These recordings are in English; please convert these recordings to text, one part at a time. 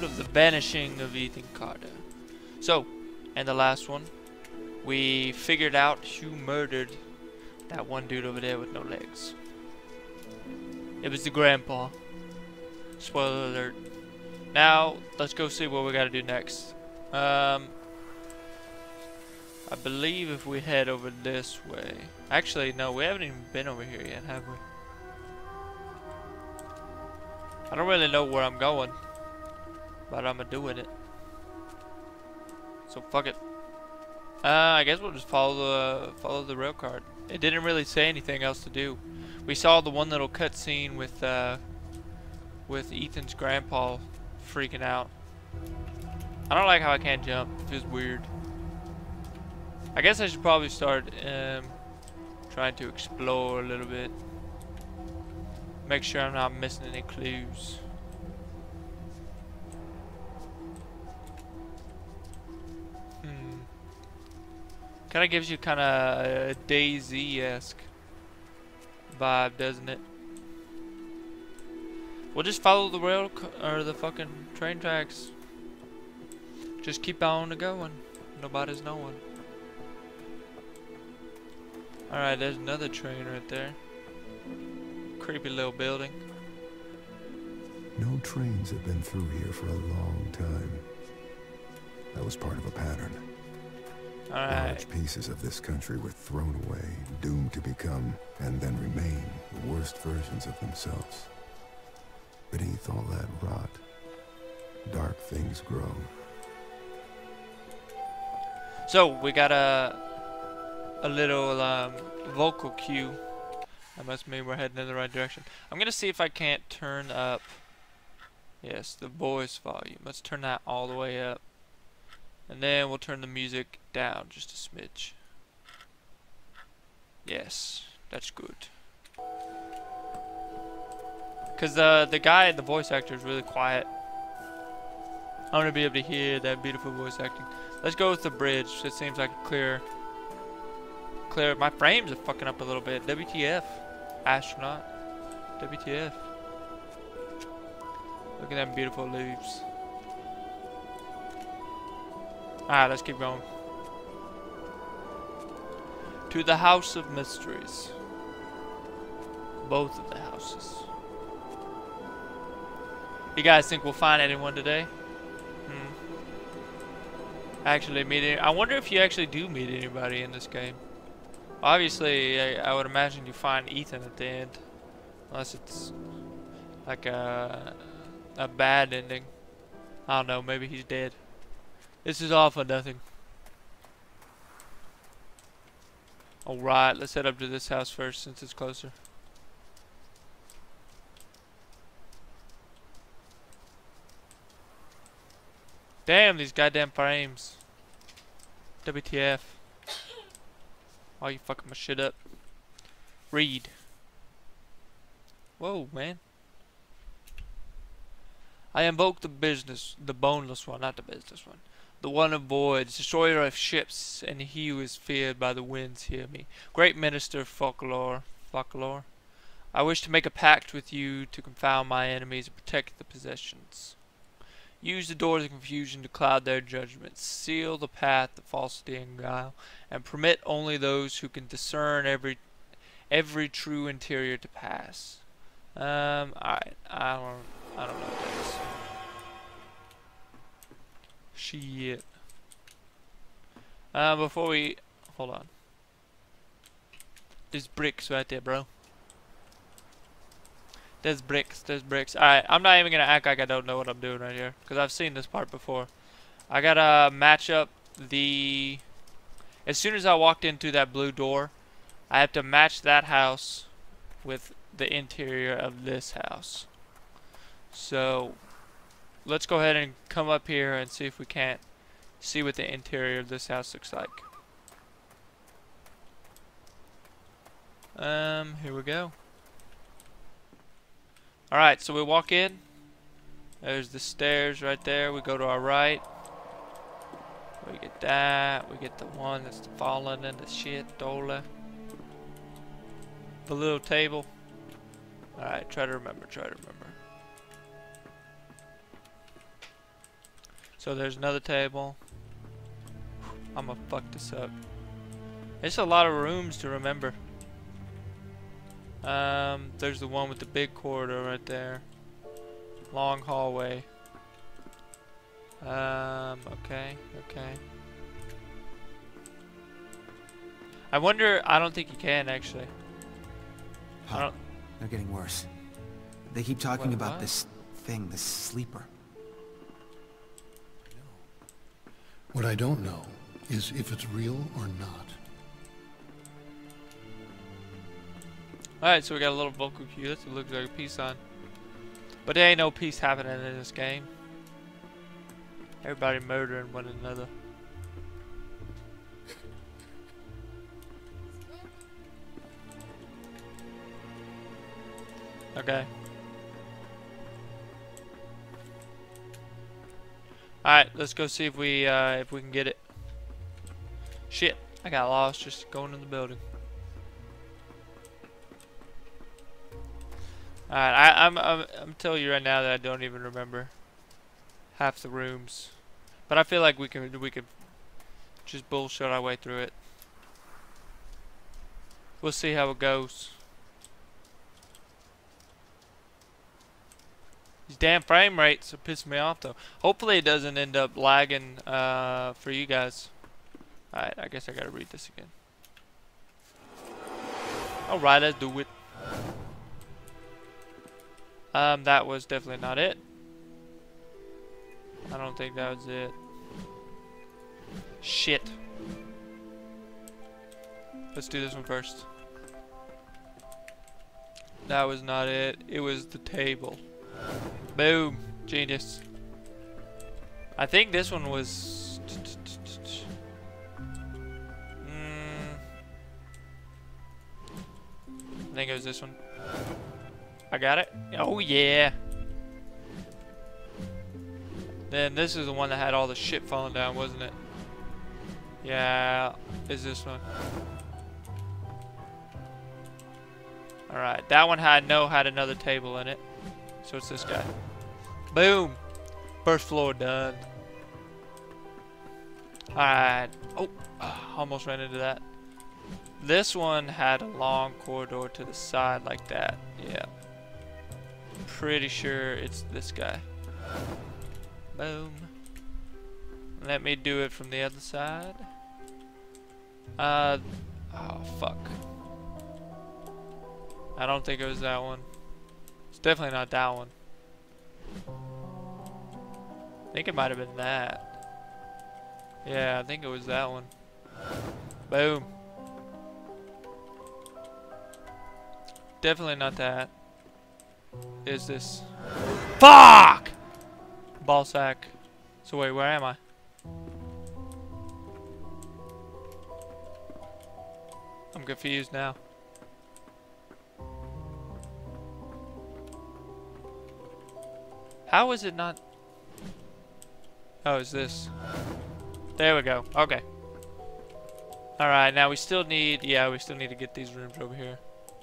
episode of The Vanishing of Ethan Carter. So, and the last one, we figured out who murdered that one dude over there with no legs. It was the grandpa. Spoiler alert. Now, let's go see what we gotta do next. I believe if we head over this way. Actually, no, we haven't even been over here yet, have we? I don't really know where I'm going, but I'm doing it. So fuck it. I guess we'll just follow the rail card. It didn't really say anything else to do. We saw the one little cutscene with Ethan's grandpa freaking out. I don't like how I can't jump. It feels weird. I guess I should probably start trying to explore a little bit. Make sure I'm not missing any clues. Kinda gives you kinda a DayZ-esque vibe, doesn't it? We'll just follow the rail or the fucking train tracks. Just keep on going. Nobody's knowing. Alright, there's another train right there. Creepy little building. No trains have been through here for a long time. That was part of a pattern. Alright. Large pieces of this country were thrown away, doomed to become, and then remain, the worst versions of themselves. Beneath all that rot, dark things grow. So, we got a little vocal cue. That must mean we're heading in the right direction. I'm gonna see if I can't turn up, yes, the voice volume. Let's turn that all the way up. And then we'll turn the music down just a smidge. Yes, that's good. Cause the guy, the voice actor, is really quiet. I want to be able to hear that beautiful voice acting. Let's go with the bridge. It seems like a clear. My frames are fucking up a little bit. WTF, astronaut. WTF. Look at them beautiful leaves. Alright, let's keep going. To the House of Mysteries. Both of the houses. You guys think we'll find anyone today? Actually meet I wonder if you actually do meet anybody in this game. Obviously, I would imagine you find Ethan at the end. Unless it's like a bad ending. I don't know, maybe he's dead. This is all for nothing. Alright, let's head up to this house first since it's closer. Damn, these goddamn frames. WTF. Oh, you fucking my shit up. Read. Whoa, man. I invoke the boneless one, not the business one. The one of voids, destroyer of ships, and he who is feared by the winds hear me. Great minister Folklore. I wish to make a pact with you to confound my enemies and protect the possessions. Use the doors of confusion to cloud their judgments. Seal the path of falsity and guile, and permit only those who can discern every true interior to pass. Alright, I don't know what that is. Shit. Before we hold on. There's bricks right there, bro. There's bricks. Alright, I'm not even gonna act like I don't know what I'm doing right here, because I've seen this part before. I gotta match up the... As soon as I walked into that blue door, I have to match that house with the interior of this house. So, let's go ahead and come up here and see if we can't see what the interior of this house looks like. Here we go. Alright, so we walk in. There's the stairs right there. We go to our right. We get that. We get the one that's fallen into shit. Dola. The little table. Alright, try to remember. So there's another table. I'm gonna fuck this up. It's a lot of rooms to remember. There's the one with the big corridor right there. Long hallway. Okay. I wonder, I don't think you can actually. I don't. They're getting worse. They keep talking What, about what? this thing, this sleeper. What I don't know is if it's real or not. Alright, so we got a little vocal cue. This looks like a peace sign. But there ain't no peace happening in this game. Everybody murdering one another. Okay. Alright, let's go see if we can get it. Shit, I got lost just going in the building. Alright, I'm telling you right now that I don't even remember half the rooms. But I feel like we could just bullshit our way through it. We'll see how it goes. These damn frame rates are pissing me off though. Hopefully it doesn't end up lagging for you guys. Alright, I guess I gotta read this again. Alright, let's do it. That was definitely not it. I don't think that was it. Shit. Let's do this one first. That was not it. It was the table. Boom. Genius. I think this one was... I think it was this one. I got it. Oh yeah. Then this is the one that had all the shit falling down, wasn't it? Yeah, is this one. Alright, that one had another table in it. So it's this guy. Boom! First floor done. Alright. Oh, almost ran into that. This one had a long corridor to the side like that. Yeah. Pretty sure it's this guy. Boom. Let me do it from the other side. Oh fuck. I don't think it was that one. It's definitely not that one. I think it might have been that. Yeah, I think it was that one. Boom. Definitely not that. Is this? Fuck! Ball sack. So wait, where am I? I'm confused now. How is it not? Oh, is this? There we go. Okay. Alright, now we still need, we still need to get these rooms over here.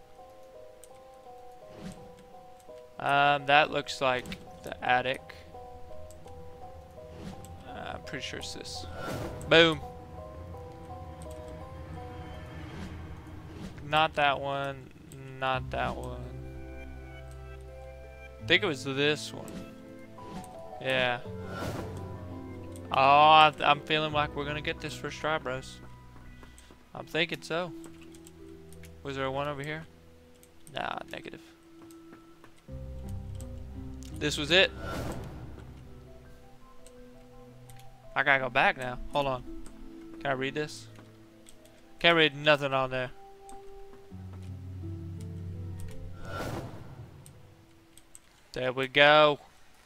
That looks like the attic. I'm pretty sure it's this. Boom. Not that one. Not that one. I think it was this one. Yeah. Oh, I'm feeling like we're gonna get this first try, bros. I'm thinking so. Was there one over here? Nah, negative. This was it. I gotta go back now. Hold on. Can I read this? Can't read nothing on there. There we go.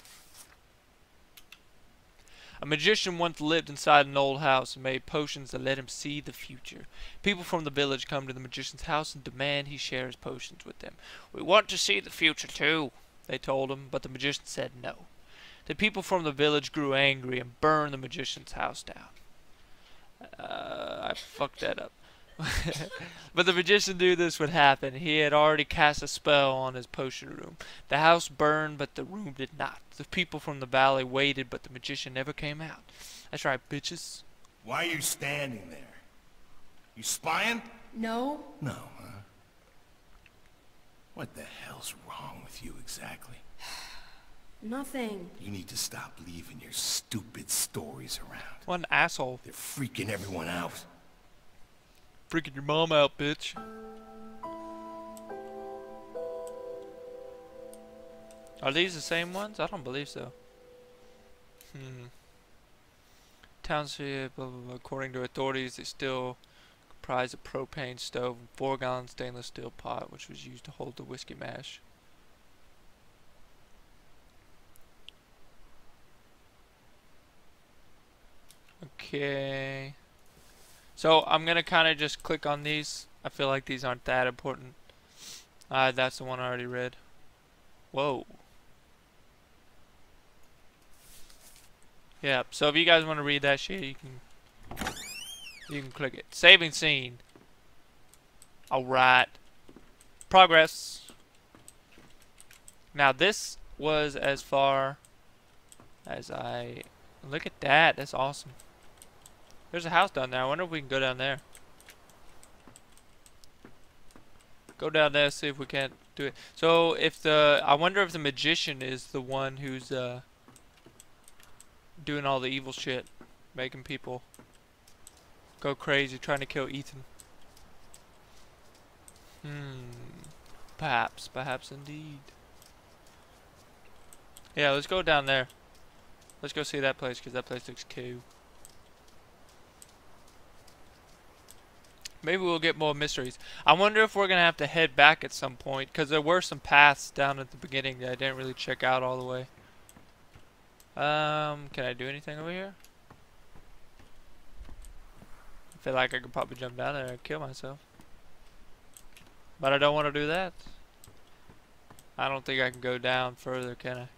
A magician once lived inside an old house and made potions that let him see the future. People from the village come to the magician's house and demand he share his potions with them. "We want to see the future too," they told him, but the magician said no. The people from the village grew angry and burned the magician's house down. I fucked that up. But the magician knew this would happen. He had already cast a spell on his potion room. The house burned, but the room did not. The people from the valley waited, but the magician never came out. That's right, bitches. Why are you standing there? You spying? No. No, huh? What the hell's wrong with you exactly? Nothing. You need to stop leaving your stupid stories around. What an asshole. They're freaking everyone out. Freaking your mom out, bitch. Are these the same ones? I don't believe so. Township, blah, blah, blah. According to authorities, they still comprise a propane stove and 4-gallon stainless steel pot, which was used to hold the whiskey mash. Okay. So I'm gonna kind of just click on these. I feel like these aren't that important. That's the one I already read. Whoa. Yeah. So if you guys want to read that shit, you can click it. Saving scene. All right. Progress. Now this was as far as I. Look at that. That's awesome. There's a house down there. I wonder if we can go down there. Go down there, see if we can't do it. So if I wonder if the magician is the one who's doing all the evil shit, making people go crazy, trying to kill Ethan. Perhaps indeed. Yeah, let's go down there. Let's go see that place, because that place looks cool. Maybe we'll get more mysteries. I wonder if we're going to have to head back at some point, because there were some paths down at the beginning that I didn't really check out all the way. Can I do anything over here? I feel like I could probably jump down there and kill myself. But I don't want to do that. I don't think I can go down further, can I?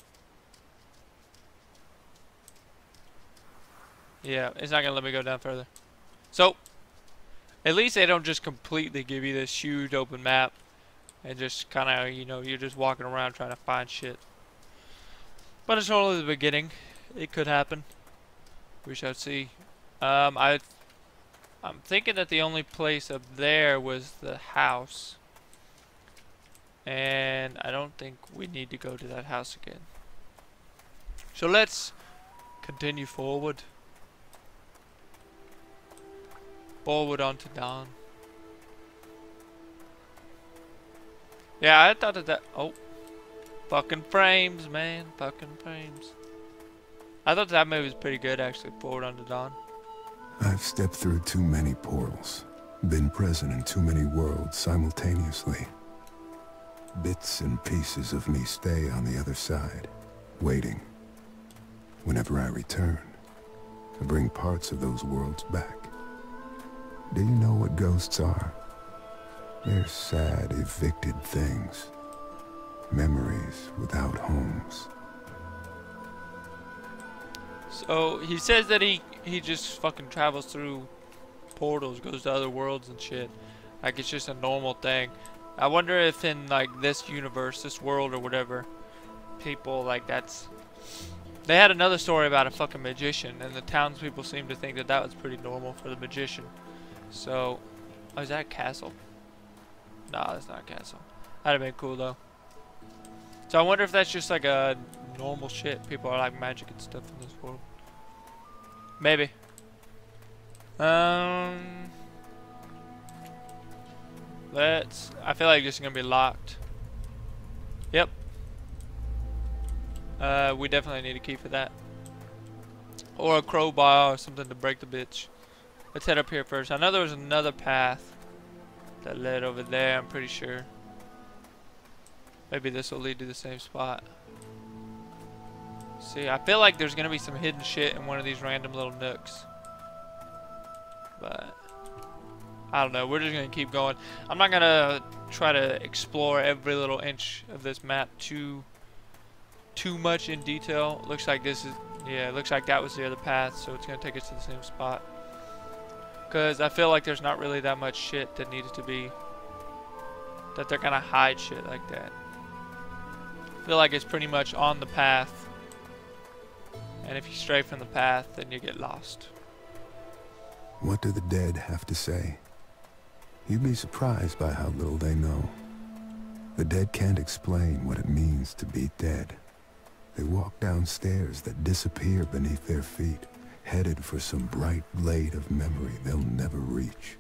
Yeah, it's not going to let me go down further. So, at least they don't just completely give you this huge open map and just kind of, you know, you're just walking around trying to find shit. But it's only the beginning. It could happen. We shall see. I'm thinking that the only place up there was the house. And I don't think we need to go to that house again. So let's continue forward. Forward onto dawn. Yeah, I thought that oh. Fucking frames, man. Fucking frames. I thought that movie was pretty good, actually. Forward onto dawn. I've stepped through too many portals. Been present in too many worlds simultaneously. Bits and pieces of me stay on the other side, waiting. Whenever I return, I bring parts of those worlds back. Do you know what ghosts are? They're sad, evicted things. Memories without homes. So he says that he just fucking travels through portals, goes to other worlds and shit. Like it's just a normal thing. I wonder if in like this universe, this world or whatever, people like that's. They had another story about a fucking magician, and the townspeople seemed to think that that was pretty normal for the magician. So, oh, is that a castle? Nah, that's not a castle. That'd have been cool though. So I wonder if that's just like a normal shit. People are like magic and stuff in this world. Maybe. I feel like this is gonna be locked. Yep. We definitely need a key for that. Or a crowbar or something to break the bitch. Let's head up here first. I know there was another path that led over there, I'm pretty sure. Maybe this will lead to the same spot. See, I feel like there's gonna be some hidden shit in one of these random little nooks. But I don't know, we're just gonna keep going. I'm not gonna try to explore every little inch of this map too much in detail. Looks like this is, yeah, it looks like that was the other path, so it's gonna take us to the same spot. Because I feel like there's not really that much shit that needs to be... that they're gonna hide shit like that. I feel like it's pretty much on the path. And if you stray from the path, then you get lost. What do the dead have to say? You'd be surprised by how little they know. The dead can't explain what it means to be dead. They walk down stairs that disappear beneath their feet, headed for some bright blade of memory they'll never reach.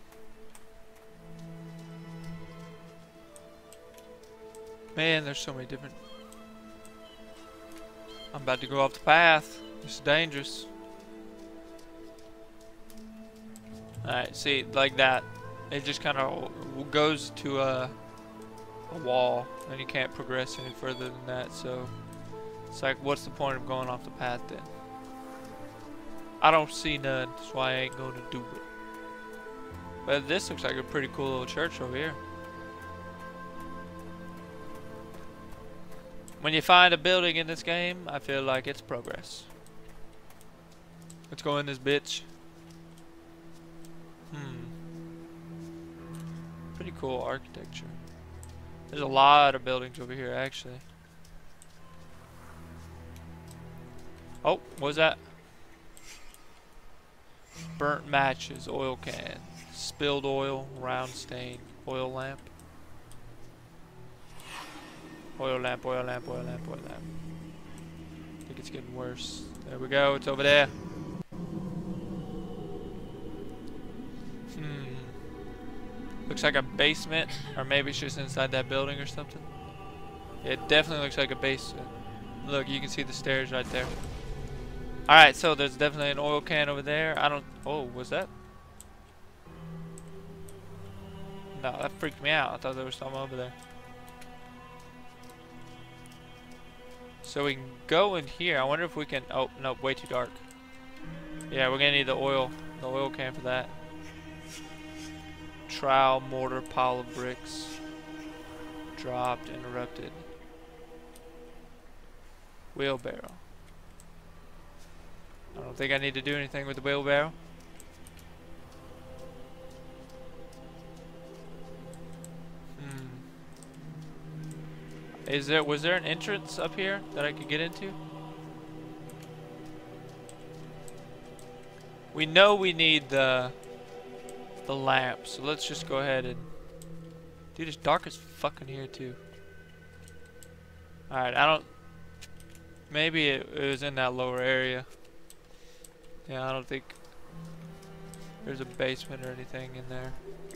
Man, there's so many different... I'm about to go off the path. This is dangerous. Alright, see, like that. It just kind of goes to a wall, and you can't progress any further than that, so... It's like, what's the point of going off the path then? I don't see none, that's why I ain't going to do it. But this looks like a pretty cool little church over here. When you find a building in this game, I feel like it's progress. Let's go in this bitch. Pretty cool architecture. There's a lot of buildings over here, actually. Oh, what was that? Burnt matches, oil can, spilled oil, round stain, oil lamp. Oil lamp, oil lamp, oil lamp, oil lamp. I think it's getting worse. There we go, it's over there. Looks like a basement, or maybe it's just inside that building or something. It definitely looks like a basement. Look, you can see the stairs right there. Alright, so there's definitely an oil can over there. I don't... Oh, was that? No, that freaked me out. I thought there was something over there. So we can go in here. I wonder if we can... Oh, no, way too dark. Yeah, we're gonna need the oil can for that. Trowel, mortar, pile of bricks. Dropped, interrupted. Wheelbarrow. I don't think I need to do anything with the wheelbarrow. Was there an entrance up here that I could get into? We know we need the lamp, so let's just go ahead and... Dude, it's dark as fucking here too. Alright, I don't... Maybe it was in that lower area. Yeah, I don't think there's a basement or anything in there.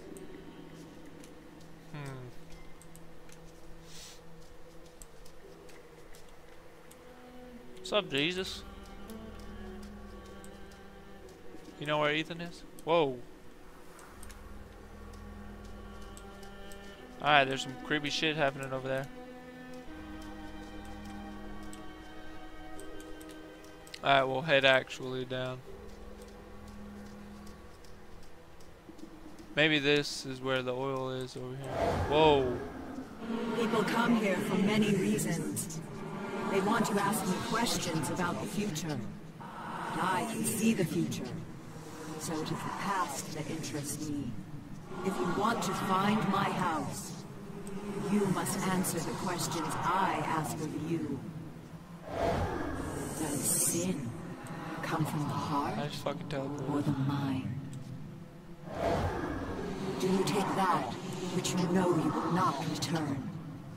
What's up, Jesus? You know where Ethan is? Whoa. Alright, there's some creepy shit happening over there. Alright, we'll head actually down. Maybe this is where the oil is over here. Whoa. People come here for many reasons. They want to ask me questions about the future. And I can see the future. So it is the past that interests me. If you want to find my house, you must answer the questions I ask of you. Does sin come from the heart I just fucking teleported. or the mind? Do you take that which you know you will not return?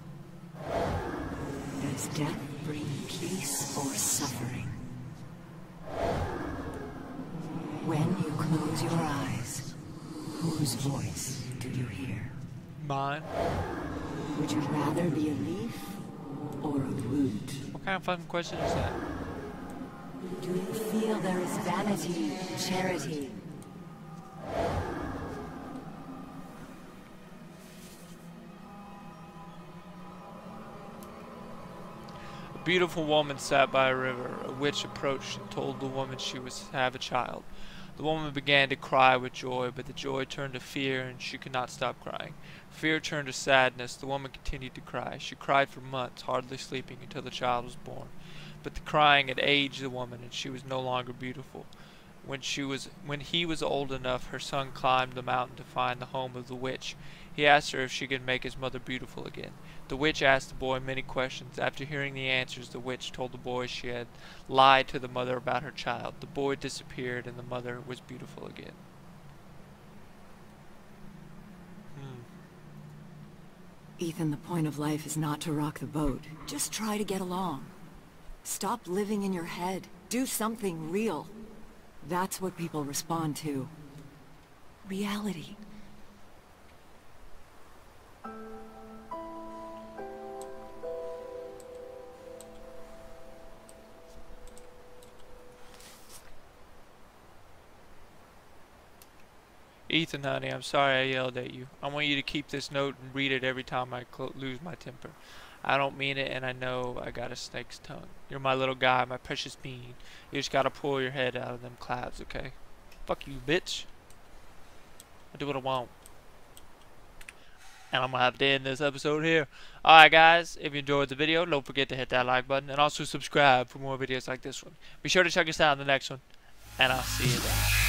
Does death bring peace or suffering? When you close your eyes, whose voice do you hear? Mine? Would you rather be a leaf or a root? What kind of fucking question is that? Do you feel there is vanity in charity? A beautiful woman sat by a river. A witch approached and told the woman she was to have a child. The woman began to cry with joy, but the joy turned to fear, and she could not stop crying. Fear turned to sadness. The woman continued to cry. She cried for months, hardly sleeping, until the child was born. But the crying had aged the woman, and she was no longer beautiful. When he was old enough, her son climbed the mountain to find the home of the witch. He asked her if she could make his mother beautiful again. The witch asked the boy many questions. After hearing the answers, the witch told the boy she had lied to the mother about her child. The boy disappeared and the mother was beautiful again. Ethan, the point of life is not to rock the boat. Just try to get along. Stop living in your head. Do something real. That's what people respond to. Reality. Ethan, honey, I'm sorry I yelled at you. I want you to keep this note and read it every time I lose my temper. I don't mean it, and I know I got a snake's tongue. You're my little guy, my precious bean. You just gotta pull your head out of them clouds, okay? Fuck you, bitch. I do what I want. And I'm gonna have to end this episode here. Alright, guys, if you enjoyed the video, don't forget to hit that like button, and also subscribe for more videos like this one. Be sure to check us out in the next one, and I'll see you then.